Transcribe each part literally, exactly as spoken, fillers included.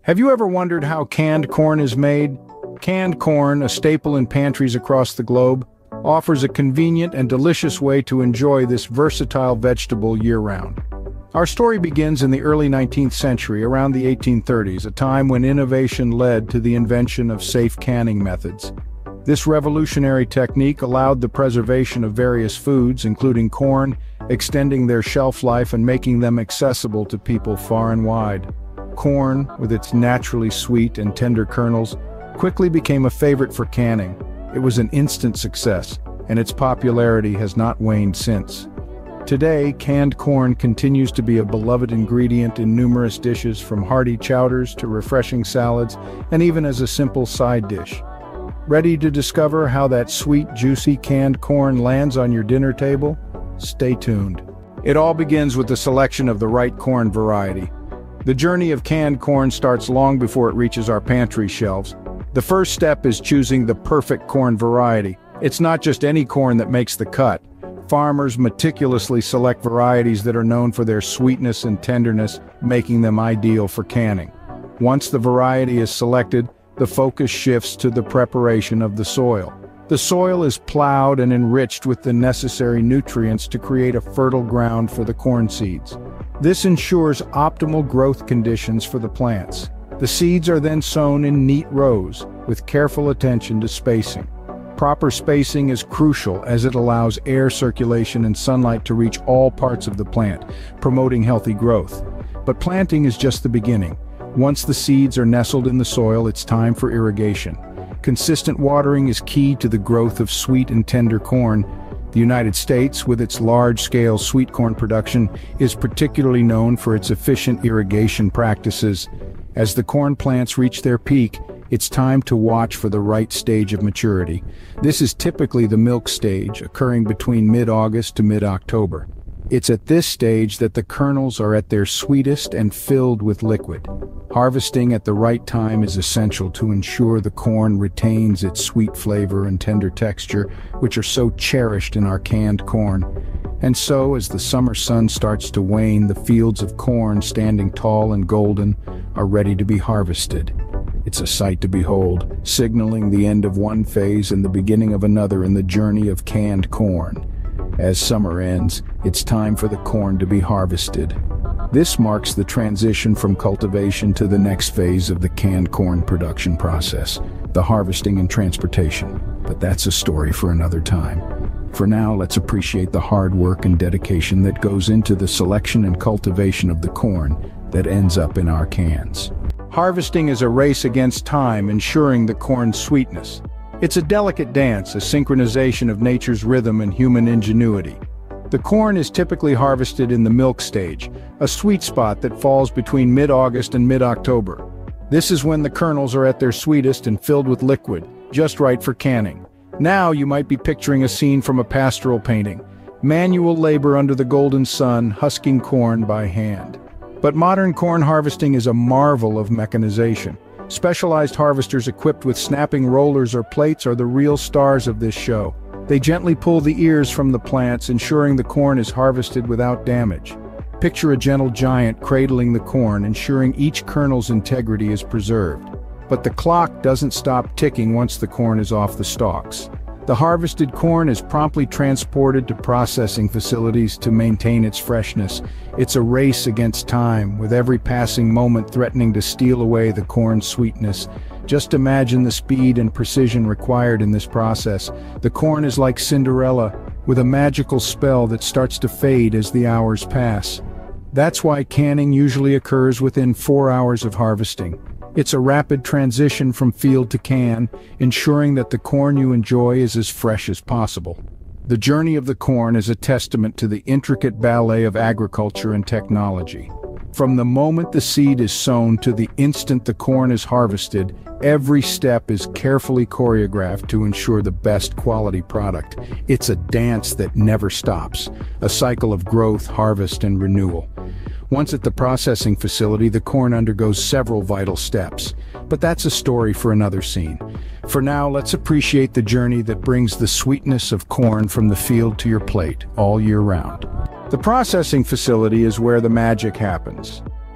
Have you ever wondered how canned corn is made? Canned corn, a staple in pantries across the globe, offers a convenient and delicious way to enjoy this versatile vegetable year-round. Our story begins in the early nineteenth century, around the eighteen thirties, a time when innovation led to the invention of safe canning methods. This revolutionary technique allowed the preservation of various foods, including corn, extending their shelf life and making them accessible to people far and wide. Corn, with its naturally sweet and tender kernels, quickly became a favorite for canning. It was an instant success, and its popularity has not waned since. Today, canned corn continues to be a beloved ingredient in numerous dishes, from hearty chowders to refreshing salads, and even as a simple side dish. Ready to discover how that sweet, juicy canned corn lands on your dinner table? Stay tuned. It all begins with the selection of the right corn variety. The journey of canned corn starts long before it reaches our pantry shelves. The first step is choosing the perfect corn variety. It's not just any corn that makes the cut. Farmers meticulously select varieties that are known for their sweetness and tenderness, making them ideal for canning. Once the variety is selected, the focus shifts to the preparation of the soil. The soil is plowed and enriched with the necessary nutrients to create a fertile ground for the corn seeds. This ensures optimal growth conditions for the plants. The seeds are then sown in neat rows, with careful attention to spacing. Proper spacing is crucial as it allows air circulation and sunlight to reach all parts of the plant, promoting healthy growth. But planting is just the beginning. Once the seeds are nestled in the soil, it's time for irrigation. Consistent watering is key to the growth of sweet and tender corn. The United States, with its large-scale sweet corn production, is particularly known for its efficient irrigation practices. As the corn plants reach their peak, it's time to watch for the right stage of maturity. This is typically the milk stage, occurring between mid-August to mid-October. It's at this stage that the kernels are at their sweetest and filled with liquid. Harvesting at the right time is essential to ensure the corn retains its sweet flavor and tender texture, which are so cherished in our canned corn. And so, as the summer sun starts to wane, the fields of corn, standing tall and golden, are ready to be harvested. It's a sight to behold, signaling the end of one phase and the beginning of another in the journey of canned corn. As summer ends, it's time for the corn to be harvested. This marks the transition from cultivation to the next phase of the canned corn production process, the harvesting and transportation. But that's a story for another time. For now, let's appreciate the hard work and dedication that goes into the selection and cultivation of the corn that ends up in our cans. Harvesting is a race against time, ensuring the corn's sweetness. It's a delicate dance, a synchronization of nature's rhythm and human ingenuity. The corn is typically harvested in the milk stage, a sweet spot that falls between mid-August and mid-October. This is when the kernels are at their sweetest and filled with liquid, just right for canning. Now you might be picturing a scene from a pastoral painting. Manual labor under the golden sun, husking corn by hand. But modern corn harvesting is a marvel of mechanization. Specialized harvesters equipped with snapping rollers or plates are the real stars of this show. They gently pull the ears from the plants, ensuring the corn is harvested without damage. Picture a gentle giant cradling the corn, ensuring each kernel's integrity is preserved. But the clock doesn't stop ticking once the corn is off the stalks. The harvested corn is promptly transported to processing facilities to maintain its freshness. It's a race against time, with every passing moment threatening to steal away the corn's sweetness. Just imagine the speed and precision required in this process. The corn is like Cinderella, with a magical spell that starts to fade as the hours pass. That's why canning usually occurs within four hours of harvesting. It's a rapid transition from field to can, ensuring that the corn you enjoy is as fresh as possible. The journey of the corn is a testament to the intricate ballet of agriculture and technology. From the moment the seed is sown to the instant the corn is harvested, every step is carefully choreographed to ensure the best quality product. It's a dance that never stops, a cycle of growth, harvest, and renewal. Once at the processing facility, the corn undergoes several vital steps. But that's a story for another scene. For now, let's appreciate the journey that brings the sweetness of corn from the field to your plate all year round. The processing facility is where the magic happens.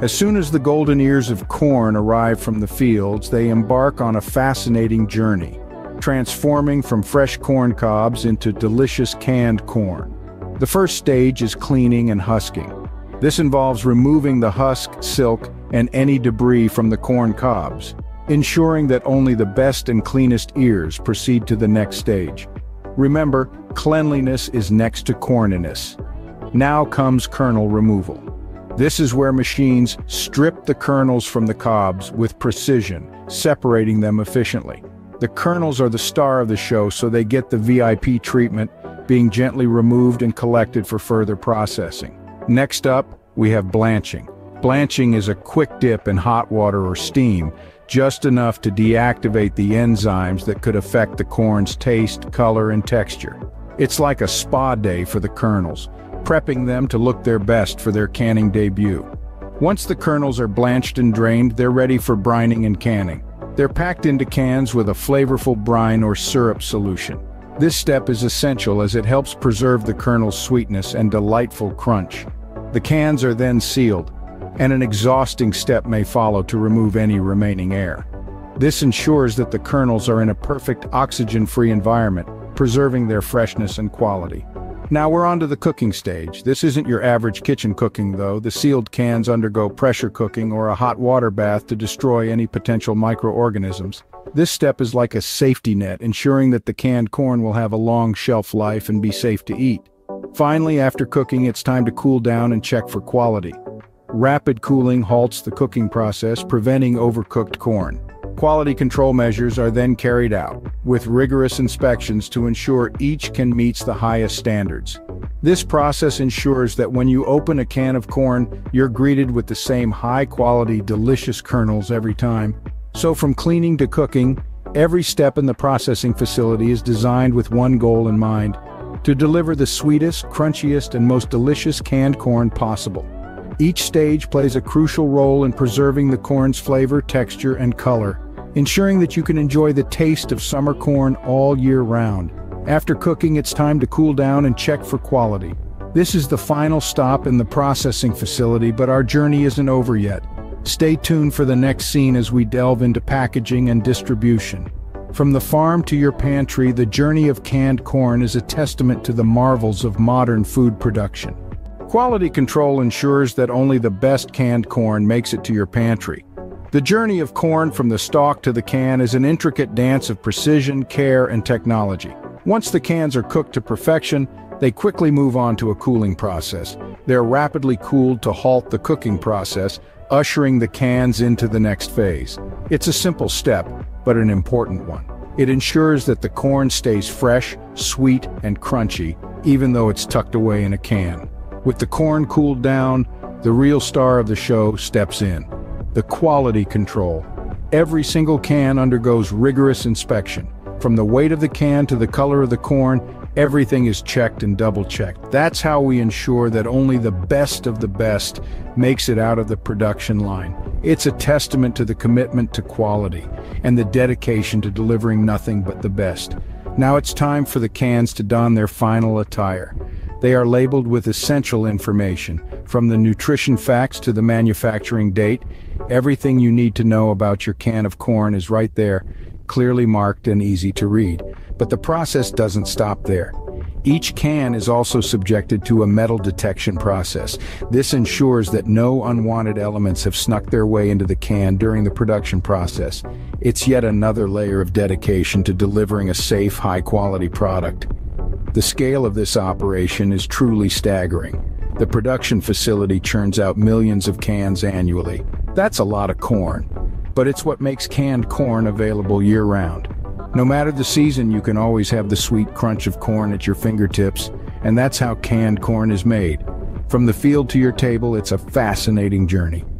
As soon as the golden ears of corn arrive from the fields, they embark on a fascinating journey, transforming from fresh corn cobs into delicious canned corn. The first stage is cleaning and husking. This involves removing the husk, silk, and any debris from the corn cobs, ensuring that only the best and cleanest ears proceed to the next stage. Remember, cleanliness is next to corniness. Now comes kernel removal. This is where machines strip the kernels from the cobs with precision, separating them efficiently. The kernels are the star of the show, so they get the V I P treatment, being gently removed and collected for further processing. Next up, we have blanching. Blanching is a quick dip in hot water or steam, just enough to deactivate the enzymes that could affect the corn's taste, color, and texture. It's like a spa day for the kernels, prepping them to look their best for their canning debut. Once the kernels are blanched and drained, they're ready for brining and canning. They're packed into cans with a flavorful brine or syrup solution. This step is essential as it helps preserve the kernel's sweetness and delightful crunch. The cans are then sealed, and an exhausting step may follow to remove any remaining air. This ensures that the kernels are in a perfect oxygen-free environment, preserving their freshness and quality. Now we're on to the cooking stage. This isn't your average kitchen cooking though. The sealed cans undergo pressure cooking or a hot water bath to destroy any potential microorganisms. This step is like a safety net, ensuring that the canned corn will have a long shelf life and be safe to eat. Finally, after cooking, it's time to cool down and check for quality. Rapid cooling halts the cooking process, preventing overcooked corn. Quality control measures are then carried out, with rigorous inspections to ensure each can meet the highest standards. This process ensures that when you open a can of corn, you're greeted with the same high-quality, delicious kernels every time. So from cleaning to cooking, every step in the processing facility is designed with one goal in mind: to deliver the sweetest, crunchiest, and most delicious canned corn possible. Each stage plays a crucial role in preserving the corn's flavor, texture, and color, ensuring that you can enjoy the taste of summer corn all year round. After cooking, it's time to cool down and check for quality. This is the final stop in the processing facility, but our journey isn't over yet. Stay tuned for the next scene as we delve into packaging and distribution. From the farm to your pantry, the journey of canned corn is a testament to the marvels of modern food production. Quality control ensures that only the best canned corn makes it to your pantry. The journey of corn from the stalk to the can is an intricate dance of precision, care, and technology. Once the cans are cooked to perfection, they quickly move on to a cooling process. They're rapidly cooled to halt the cooking process, ushering the cans into the next phase. It's a simple step, but an important one. It ensures that the corn stays fresh, sweet, and crunchy, even though it's tucked away in a can. With the corn cooled down, the real star of the show steps in: the quality control. Every single can undergoes rigorous inspection. From the weight of the can to the color of the corn, everything is checked and double-checked. That's how we ensure that only the best of the best makes it out of the production line. It's a testament to the commitment to quality and the dedication to delivering nothing but the best. Now it's time for the cans to don their final attire. They are labeled with essential information, from the nutrition facts to the manufacturing date. Everything you need to know about your can of corn is right there, clearly marked and easy to read. But the process doesn't stop there. Each can is also subjected to a metal detection process. This ensures that no unwanted elements have snuck their way into the can during the production process. It's yet another layer of dedication to delivering a safe, high-quality product. The scale of this operation is truly staggering. The production facility churns out millions of cans annually. That's a lot of corn, but it's what makes canned corn available year-round. No matter the season, you can always have the sweet crunch of corn at your fingertips, and that's how canned corn is made. From the field to your table, it's a fascinating journey.